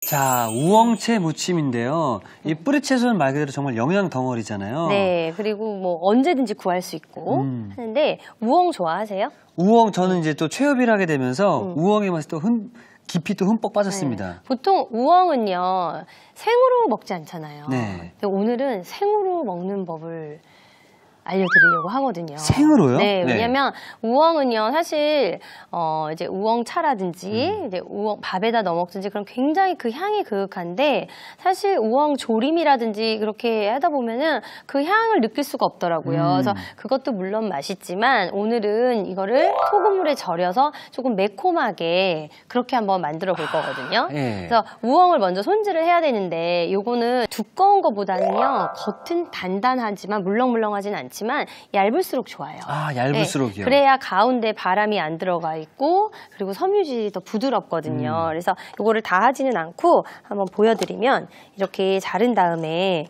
자, 우엉채 무침인데요. 이 뿌리채소는 말 그대로 정말 영양 덩어리잖아요. 네, 그리고 뭐 언제든지 구할 수 있고 하는데 우엉 좋아하세요? 우엉 저는 이제 또 취업을 하게 되면서 우엉의 맛이 또 깊이 또 흠뻑 빠졌습니다. 네. 보통 우엉은요 생으로 먹지 않잖아요. 네. 근데 오늘은 생으로 먹는 법을 알려드리려고 하거든요. 생으로요? 네, 왜냐면 우엉은요 사실 이제 우엉차라든지 이제 우엉 밥에다 넣어 먹든지 그럼 굉장히 그 향이 그윽한데 사실 우엉 조림이라든지 그렇게 하다 보면은 그 향을 느낄 수가 없더라고요. 그래서 그것도 물론 맛있지만 오늘은 이거를 소금물에 절여서 조금 매콤하게 그렇게 한번 만들어 볼 거거든요. 네. 그래서 우엉을 먼저 손질을 해야 되는데 요거는 두꺼운 것보다는요 겉은 단단하지만 물렁물렁하진 않지만 얇을수록 좋아요. 아, 얇을수록이요? 네, 그래야 가운데 바람이 안 들어가 있고 그리고 섬유질이 더 부드럽거든요. 그래서 이거를 다 하지는 않고 한번 보여드리면 이렇게 자른 다음에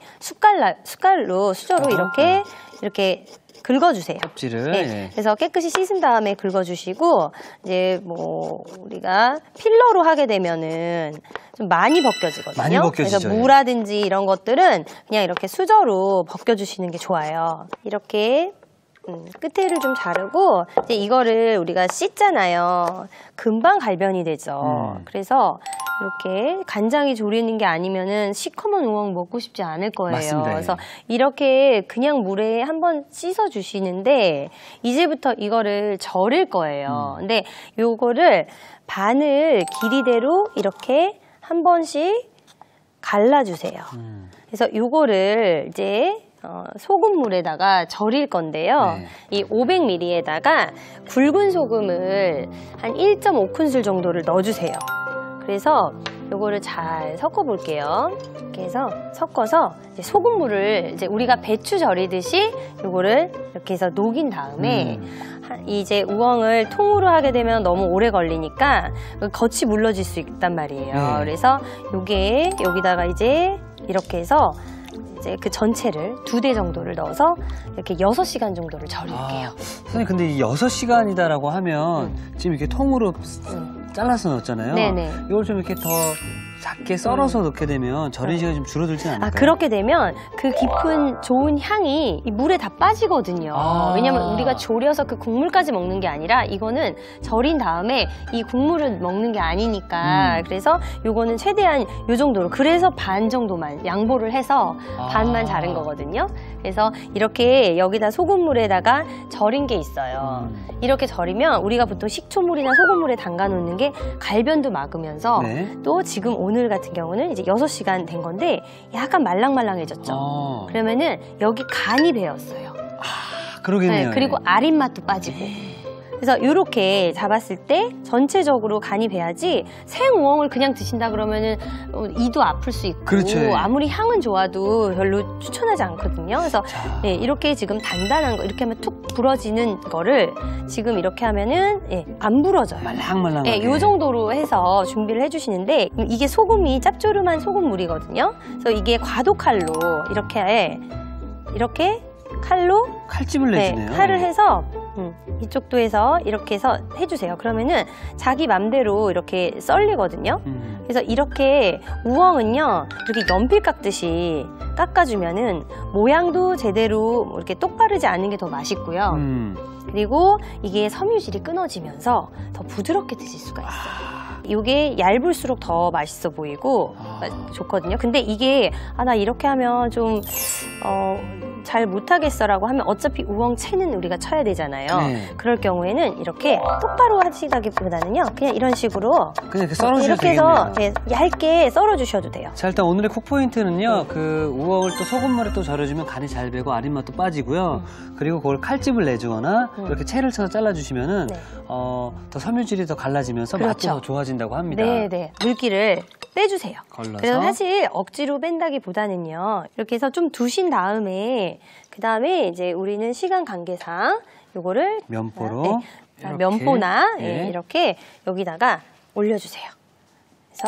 숟갈로 수저로 이렇게 긁어주세요. 껍질을. 네, 예. 그래서 깨끗이 씻은 다음에 긁어주시고 이제 뭐 우리가 필러로 하게 되면은 좀 많이 벗겨지거든요. 많이 벗겨지죠. 그래서 무라든지 이런 것들은 그냥 이렇게 수저로 벗겨주시는 게 좋아요. 이렇게 끝에를 좀 자르고 이제 이거를 우리가 씻잖아요. 금방 갈변이 되죠. 그래서 이렇게 간장이 졸이는 게 아니면은 시커먼 우엉 먹고 싶지 않을 거예요. 맞습니다. 그래서 이렇게 그냥 물에 한번 씻어 주시는데 이제부터 이거를 절일 거예요. 근데 요거를 바늘 길이대로 이렇게 한 번씩 갈라주세요. 그래서 요거를 이제 소금물에다가 절일 건데요. 네. 이 500ml에다가 굵은 소금을 한 1.5큰술 정도를 넣어주세요. 그래서 요거를 잘 섞어 볼게요. 이렇게 해서 섞어서 이제 소금물을 이제 우리가 배추 절이듯이 요거를 이렇게 해서 녹인 다음에 이제 우엉을 통으로 하게 되면 너무 오래 걸리니까 겉이 물러질 수 있단 말이에요. 그래서 요게 여기다가 이제 이렇게 해서 이제 그 전체를 2대 정도를 넣어서 이렇게 6시간 정도를 절일게요. 선생님, 근데 이 6시간이다라고 하면 지금 이렇게 통으로 잘라서 넣었잖아요. 네네. 이걸 좀 이렇게 더 작게 썰어서 넣게 되면 절인 시간이 좀 줄어들지 않을까요? 그렇게 되면 그 깊은 좋은 향이 이 물에 다 빠지거든요. 왜냐면 우리가 졸여서 그 국물까지 먹는 게 아니라 이거는 절인 다음에 이 국물을 먹는 게 아니니까 그래서 요거는 최대한 요 정도로 그래서 반 정도만 양보를 해서 반만 자른 거거든요. 그래서 이렇게 여기다 소금물에다가 절인 게 있어요. 이렇게 절이면 우리가 보통 식초물이나 소금물에 담가 놓는 게 갈변도 막으면서 또 지금 오늘 같은 경우는 이제 6시간 된 건데 약간 말랑말랑해졌죠. 그러면은 여기 간이 배었어요. 그러겠네요. 네, 그리고 아린 맛도 빠지고. 그래서 이렇게 잡았을 때 전체적으로 간이 배야지 생우엉을 그냥 드신다 그러면은 이도 아플 수 있고 그렇죠. 아무리 향은 좋아도 별로 추천하지 않거든요. 그래서 네, 이렇게 지금 단단한 거 이렇게 하면 툭 부러지는 거를 지금 이렇게 하면은 안 부러져요. 말랑말랑하게. 네, 이 정도로 해서 준비를 해주시는데 이게 소금이 짭조름한 소금물이거든요. 그래서 이게 과도칼로 이렇게 칼로 칼집을 내주네요. 칼을 해서 이쪽도 해서 이렇게 해서 해주세요. 그러면은 자기 맘대로 이렇게 썰리거든요. 그래서 이렇게 우엉은요 이렇게 연필 깎듯이 깎아주면은 모양도 제대로 이렇게 똑바르지 않은 게 더 맛있고요. 그리고 이게 섬유질이 끊어지면서 더 부드럽게 드실 수가 있어요. 이게 얇을수록 더 맛있어 보이고 좋거든요. 근데 이게 나 이렇게 하면 좀 잘 못하겠어라고 하면 어차피 우엉채는 우리가 쳐야 되잖아요. 그럴 경우에는 이렇게 똑바로 하시다기보다는요 그냥 이런 식으로 그냥 이렇게 썰어주셔도 이렇게 해서 되겠네요. 얇게 썰어주셔도 돼요. 자, 일단 오늘의 콕 포인트는요. 그 우엉을 또 소금물에 또 절여주면 간이 잘 배고 아린 맛도 빠지고요. 그리고 그걸 칼집을 내주거나 이렇게 채를 쳐서 잘라주시면은 더 섬유질이 더 갈라지면서 맛도 더 좋아진다고 합니다. 네네. 물기를 빼주세요. 걸러서. 그래서 사실 억지로 뺀다기보다는요. 이렇게 해서 좀 두신 다음에 그 다음에 이제 우리는 시간 관계상 요거를 면포로 면포나 네. 이렇게 여기다가 올려주세요. 그래서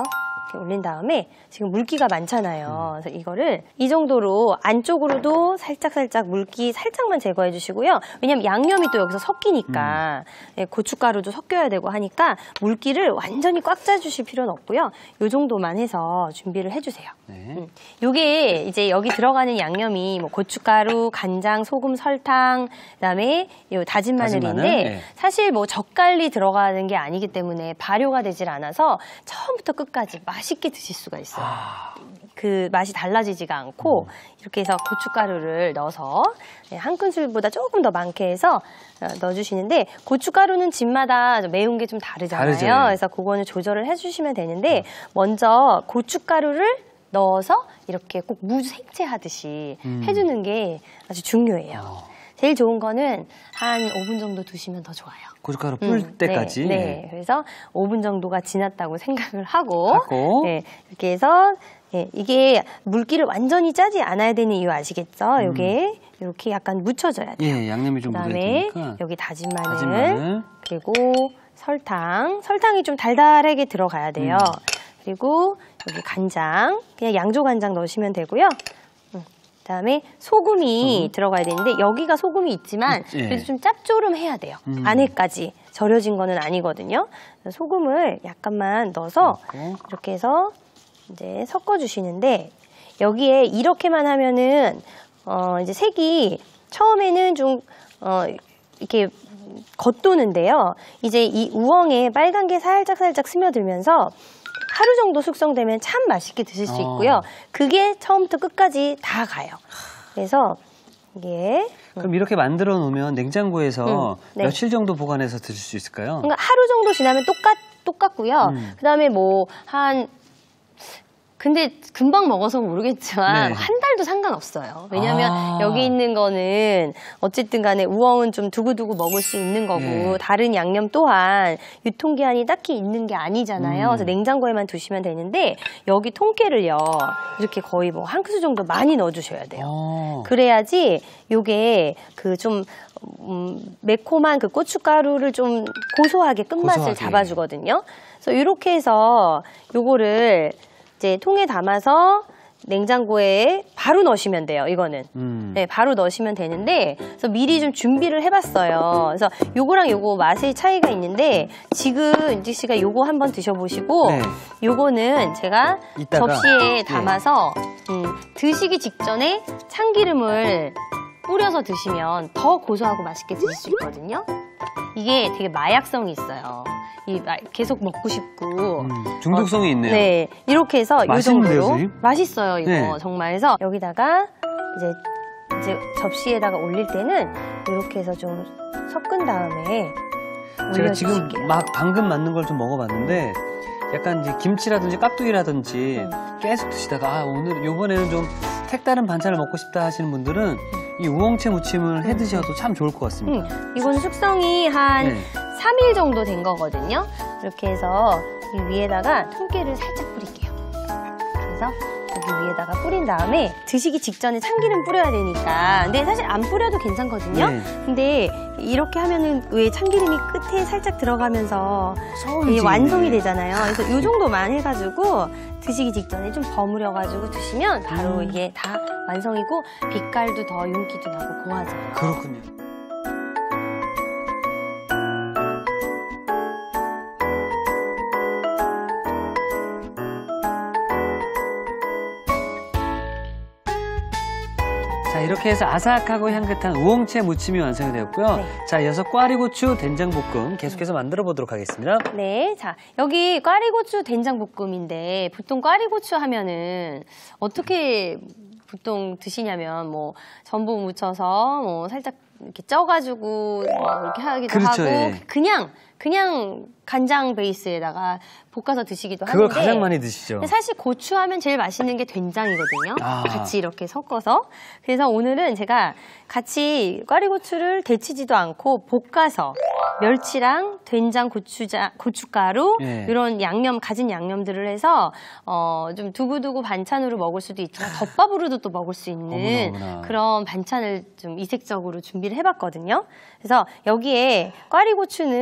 이렇게 올린 다음에 지금 물기가 많잖아요. 그래서 이거를 이 정도로 안쪽으로도 살짝 물기 살짝만 제거해 주시고요. 왜냐면 양념이 또 여기서 섞이니까 예, 고춧가루도 섞여야 되고 하니까 물기를 완전히 꽉 짜주실 필요는 없고요. 이 정도만 해서 준비를 해주세요. 네. 요게 이제 여기 들어가는 양념이 뭐 고춧가루, 간장, 소금, 설탕, 그다음에 요 다진 마늘인데 네. 사실 뭐 젓갈이 들어가는 게 아니기 때문에 발효가 되질 않아서 처음부터 끝까지 맛있게 드실 수가 있어요. 그 맛이 달라지지가 않고 이렇게 해서 고춧가루를 넣어서 한 큰술보다 조금 더 많게 해서 넣어주시는데 고춧가루는 집마다 매운 게 좀 다르잖아요. 다르죠. 그래서 그거는 조절을 해주시면 되는데 먼저 고춧가루를 넣어서 이렇게 꼭 무 생채하듯이 해주는 게 아주 중요해요. 제일 좋은 거는 한 5분 정도 두시면 더 좋아요. 고춧가루 불 때까지. 네. 그래서 5분 정도가 지났다고 생각을 하고 네, 이렇게 해서 네, 이게 물기를 완전히 짜지 않아야 되는 이유 아시겠죠? 이게 이렇게 약간 묻혀져야 돼요. 예, 양념이 좀 그다음에 묻어있으니까. 여기 다진 마늘, 그리고 설탕이 좀 달달하게 들어가야 돼요. 그리고 여기 간장, 그냥 양조 간장 넣으시면 되고요. 그다음에 소금이 들어가야 되는데 여기가 소금이 있지만 그래도 좀 짭조름해야 돼요. 안에까지 절여진 거는 아니거든요. 소금을 약간만 넣어서 이렇게 해서 이제 섞어주시는데 여기에 이렇게만 하면은 이제 색이 처음에는 좀 이렇게 겉도는데요. 이제 이 우엉에 빨간 게 살짝 스며들면서 하루 정도 숙성되면 참 맛있게 드실 수 있고요. 그게 처음부터 끝까지 다 가요. 그래서 이게 그럼 이렇게 만들어 놓으면 냉장고에서 네. 며칠 정도 보관해서 드실 수 있을까요? 그러니까 하루 정도 지나면 똑같고요. 그다음에 뭐 근데 금방 먹어서 모르겠지만 네. 한 달도 상관없어요. 왜냐하면 여기 있는 거는 어쨌든 간에 우엉은 좀 두고두고 먹을 수 있는 거고 네. 다른 양념 또한 유통기한이 딱히 있는 게 아니잖아요. 그래서 냉장고에만 두시면 되는데 여기 통깨를요. 이렇게 거의 뭐 한 큰술 정도 많이 넣어주셔야 돼요. 그래야지 요게 그 좀 매콤한 그 고춧가루를 좀 고소하게 끝맛을 잡아주거든요. 그래서 이렇게 해서 요거를 이제 통에 담아서 냉장고에 바로 넣으시면 돼요. 이거는 네, 바로 넣으시면 되는데 그래서 미리 좀 준비를 해봤어요. 그래서 요거랑 요거 맛의 차이가 있는데 지금 은지 씨가 요거 한번 드셔보시고 요거는 제가 이따가, 접시에 담아서 드시기 직전에 참기름을 뿌려서 드시면 더 고소하고 맛있게 드실 수 있거든요. 이게 되게 마약성이 있어요. 계속 먹고 싶고 중독성이 있네요. 네, 이렇게 해서 이 정도로 선생님? 맛있어요. 이거 네. 정말 해서 여기다가 이제 접시에다가 올릴 때는 이렇게 해서 좀 섞은 다음에 제가 지금 올려주실게요. 막 방금 만든 걸 좀 먹어봤는데 약간 이제 김치라든지 깍두기라든지 계속 드시다가 오늘 요번에는 좀 색다른 반찬을 먹고 싶다 하시는 분들은 이 우엉채 무침을 해 드셔도 참 좋을 것 같습니다. 이건 숙성이 한 3일 정도 된 거거든요. 이렇게 해서 이 위에다가 통깨를 살짝 뿌릴게요. 그래서 여기 위에다가 뿌린 다음에 드시기 직전에 참기름 뿌려야 되니까 근데 사실 안 뿌려도 괜찮거든요. 근데 이렇게 하면은 왜 참기름이 끝에 살짝 들어가면서 이게 완성이 되잖아요. 그래서 이 정도만 해가지고 드시기 직전에 좀 버무려가지고 드시면 바로 이게 다 완성이고 빛깔도 더 윤기도 나고 고와져요. 그렇군요. 자, 이렇게 해서 아삭하고 향긋한 우엉채 무침이 완성이 되었고요. 자, 이어서 꽈리고추 된장볶음 계속해서 만들어 보도록 하겠습니다. 네, 자, 여기 꽈리고추 된장볶음인데 보통 꽈리고추 하면은 어떻게 보통 드시냐면 뭐 전분 묻혀서 뭐 살짝 이렇게 쪄가지고 뭐 이렇게 하기도 그렇죠, 하고 예. 그냥 간장 베이스에다가 볶아서 드시기도 그걸 하는데 가장 많이 드시죠. 근데 사실 고추 하면 제일 맛있는 게 된장이거든요. 아. 같이 이렇게 섞어서. 그래서 오늘은 제가 같이 꽈리고추를 데치지도 않고 볶아서 멸치랑 된장, 고춧가루 예. 이런 양념, 가진 양념들을 해서 좀 두고두고 반찬으로 먹을 수도 있지만 덮밥으로도 또 먹을 수 있는 어머나. 그런 반찬을 좀 이색적으로 준비를 해봤거든요. 그래서 여기에 꽈리고추는 뭐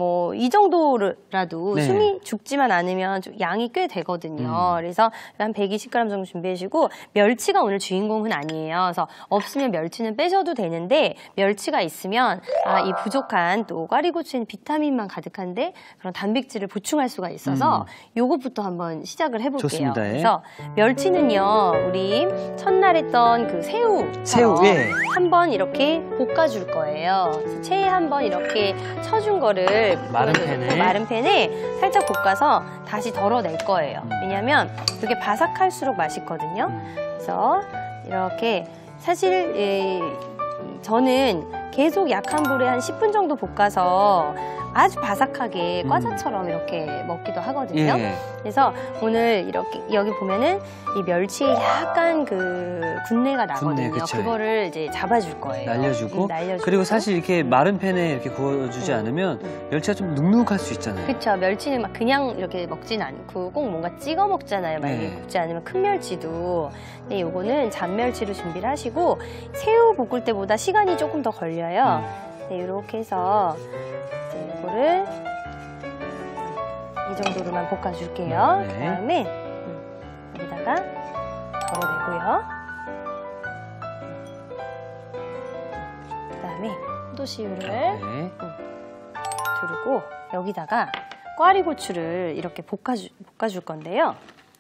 이 정도라도 네. 숨이 죽지만 않으면 좀 양이 꽤 되거든요. 그래서 한 120g 정도 준비해주고 멸치가 오늘 주인공은 아니에요. 그래서 없으면 멸치는 빼셔도 되는데 멸치가 있으면 이 부족한 또 꽈리고추에는 비타민만 가득한데 그런 단백질을 보충할 수가 있어서 요것부터 한번 시작을 해볼게요. 좋습니다. 예. 그래서 멸치는요, 우리 첫날 했던 그 새우 예. 한번 이렇게 볶아줄 거예요. 그래서 체에 한번 이렇게 쳐준 거를 마른 팬에 살짝 볶아서 다시 덜어낼 거예요. 왜냐하면 이게 바삭할수록 맛있거든요. 그래서 이렇게 사실 저는 계속 약한 불에 한 10분 정도 볶아서 아주 바삭하게 과자처럼 이렇게 먹기도 하거든요. 예. 그래서 오늘 이렇게 여기 보면은 이 멸치에 약간 그 군내가 나거든요. 그쵸. 그거를 이제 잡아줄 거예요. 날려주고. 날려주고. 그리고 사실 이렇게 마른 팬에 이렇게 구워주지 않으면 멸치가 좀 눅눅할 수 있잖아요. 그렇죠. 멸치는 막 그냥 이렇게 먹진 않고 꼭 뭔가 찍어 먹잖아요. 만약에 굽지 않으면 큰 멸치도. 근데 요거는 잔멸치로 준비를 하시고 새우 볶을 때보다 시간이 조금 더 걸려요. 네, 이렇게 해서 이제 이거를 이 정도로만 볶아줄게요. 네. 그다음에 여기다가 덜어내고요. 그다음에 포도씨유를 네. 두르고 여기다가 꽈리고추를 이렇게 볶아줄 건데요.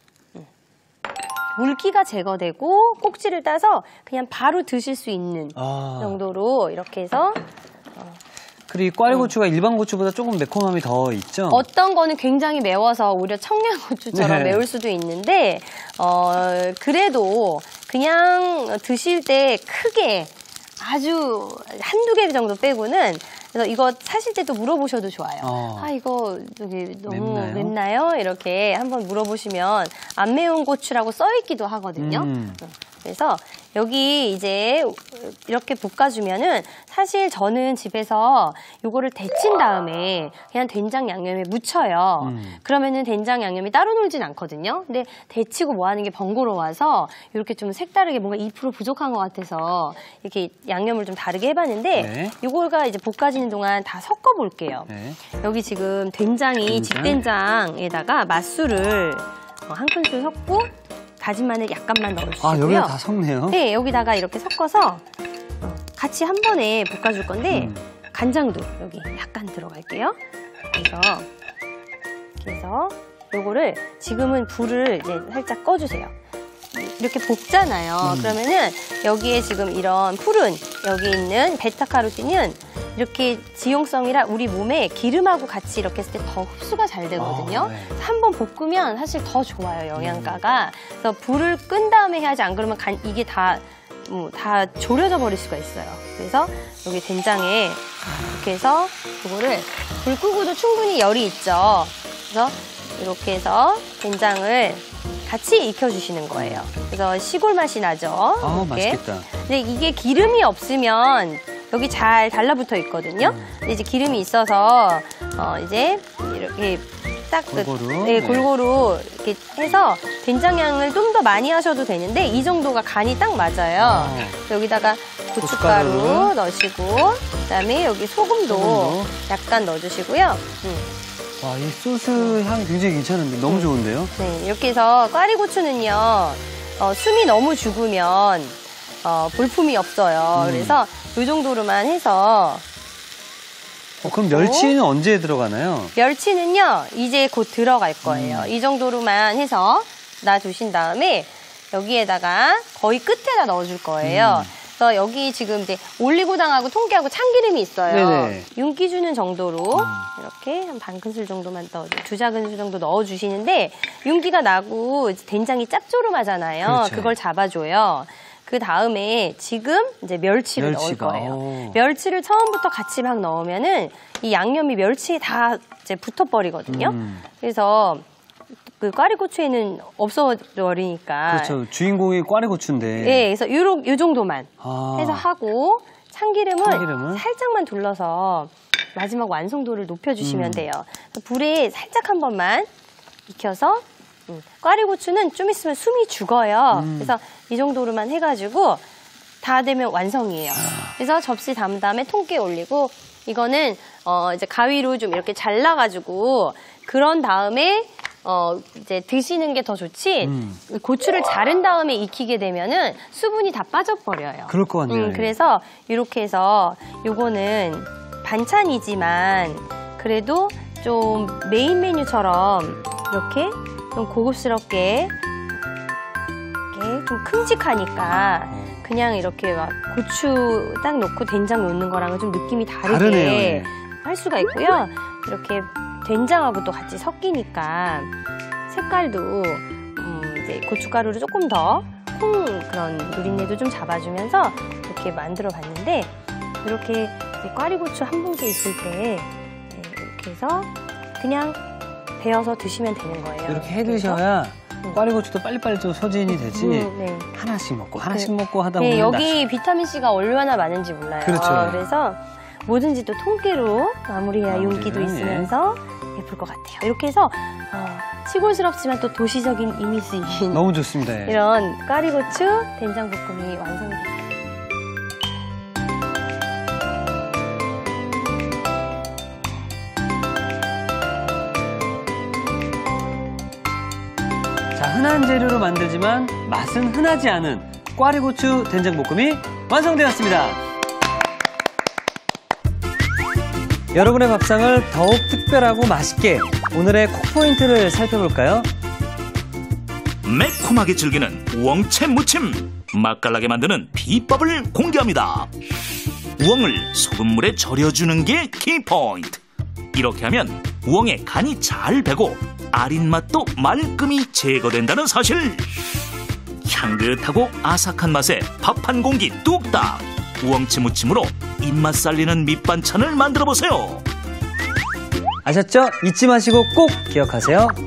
물기가 제거되고 꼭지를 따서 그냥 바로 드실 수 있는 정도로 이렇게 해서 그리고 이 꽈리고추가 일반 고추보다 조금 매콤함이 더 있죠? 어떤 거는 굉장히 매워서 오히려 청양고추처럼 네. 매울 수도 있는데 그래도 그냥 드실 때 크게 아주 한두 개 정도 빼고는 그래서 이거 사실 때도 물어보셔도 좋아요. 이거 저기 너무 맵나요? 이렇게 한번 물어보시면 안 매운 고추라고 써있기도 하거든요. 그래서 여기 이제 이렇게 볶아주면은 사실 저는 집에서 요거를 데친 다음에 그냥 된장 양념에 묻혀요. 그러면은 된장 양념이 따로 놀진 않거든요. 근데 데치고 뭐 하는 게 번거로워서 이렇게 좀 색다르게 뭔가 2% 부족한 것 같아서 이렇게 양념을 좀 다르게 해봤는데 요거가 이제 볶아지는 동안 다 섞어볼게요. 여기 지금 된장이 집된장에다가 맛술을 한 큰술 섞고 다진 마늘 약간만 넣어주시고요. 여기다 다 섞네요. 네, 여기다가 이렇게 섞어서 같이 한 번에 볶아줄 건데 간장도 여기 약간 들어갈게요. 그래서 요거를 지금은 불을 이제 살짝 꺼주세요. 이렇게 볶잖아요. 그러면은 여기에 지금 이런 푸른 여기 있는 베타카로틴은 이렇게 지용성이라 우리 몸에 기름하고 같이 이렇게 했을 때 더 흡수가 잘 되거든요. 한번 볶으면 사실 더 좋아요, 영양가가. 그래서 불을 끈 다음에 해야지 안 그러면 이게 다 졸여져 버릴 수가 있어요. 그래서 여기 된장에 이렇게 해서 이거를 불 끄고도 충분히 열이 있죠. 그래서 이렇게 해서 된장을 같이 익혀주시는 거예요. 그래서 시골 맛이 나죠. 이렇게. 맛있겠다. 근데 이게 기름이 없으면 여기 잘 달라붙어 있거든요. 근데 이제 기름이 있어서 이제 이렇게 딱 골고루 이렇게 해서 된장향을 좀 더 많이 하셔도 되는데 이 정도가 간이 딱 맞아요. 여기다가 고춧가루 넣으시고 그다음에 여기 소금도 약간 넣어주시고요. 이 소스 향이 굉장히 괜찮은데 너무 좋은데요? 네, 이렇게 해서 꽈리고추는요 숨이 너무 죽으면 볼품이 없어요. 그래서 이 정도로만 해서 그럼 멸치는 언제 들어가나요? 멸치는요 이제 곧 들어갈 거예요. 이 정도로만 해서 놔두신 다음에 여기에다가 거의 끝에다 넣어줄 거예요. 그래서 여기 지금 이제 올리고당하고 통깨하고 참기름이 있어요. 윤기 주는 정도로 이렇게 한 반 큰술 정도만 두 작은술 정도 넣어주시는데 윤기가 나고 된장이 짭조름하잖아요. 그걸 잡아줘요. 그 다음에 지금 이제 멸치를 넣을 거예요. 멸치를 처음부터 같이 막 넣으면은 이 양념이 멸치에 다 이제 붙어버리거든요. 그래서 그 꽈리고추에는 없어버리니까. 그렇죠. 주인공이 꽈리고추인데. 네, 그래서 요 정도만 해서 하고 참기름을 살짝만 둘러서 마지막 완성도를 높여주시면 돼요. 불에 살짝 한 번만 익혀서 꽈리고추는 좀 있으면 숨이 죽어요. 그래서 이 정도로만 해가지고 다 되면 완성이에요. 그래서 접시 담은 다음에 통깨 올리고 이거는 이제 가위로 좀 이렇게 잘라가지고 그런 다음에 이제 드시는 게 더 좋지. 고추를 자른 다음에 익히게 되면은 수분이 다 빠져버려요. 그럴 것 같네요. 그래서 이렇게 해서 요거는 반찬이지만 그래도 좀 메인 메뉴처럼 이렇게 좀 고급스럽게 이렇게 좀 큼직하니까 그냥 이렇게 막 고추 딱 넣고 된장 넣는 거랑은 좀 느낌이 다르게 다르네요. 할 수가 있고요. 이렇게 된장하고 또 같이 섞이니까 색깔도 이제 고춧가루를 조금 더 콩 그런 누린내도 좀 잡아주면서 이렇게 만들어 봤는데 이렇게 이제 꽈리고추 한 봉지 있을 때 이렇게 해서 그냥 베어서 드시면 되는 거예요. 이렇게 해 드셔야 꽈리고추도 빨리빨리 좀 소진이 되지. 네. 하나씩 먹고 하나씩 먹고 하다 보면 네, 여기 비타민C가 얼마나 많은지 몰라요. 그렇죠. 그래서 뭐든지 또 통깨로 마무리해야 마무리는, 윤기도 있으면서 예쁠 것 같아요. 이렇게 해서 시골스럽지만 또 도시적인 이미지인 너무 좋습니다. 예. 이런 꽈리고추 된장볶음이 완성이 됐어요. 자, 흔한 재료로 만들지만 맛은 흔하지 않은 꽈리고추 된장볶음이 완성되었습니다. 여러분의 밥상을 더욱 특별하고 맛있게 오늘의 콕포인트를 살펴볼까요? 매콤하게 즐기는 우엉채 무침, 맛깔나게 만드는 비법을 공개합니다. 우엉을 소금물에 절여주는 게 키포인트. 이렇게 하면 우엉의 간이 잘 배고 아린 맛도 말끔히 제거된다는 사실. 향긋하고 아삭한 맛에 밥 한 공기 뚝딱. 우엉채 무침으로 입맛 살리는 밑반찬을 만들어 보세요. 아셨죠? 잊지 마시고 꼭 기억하세요.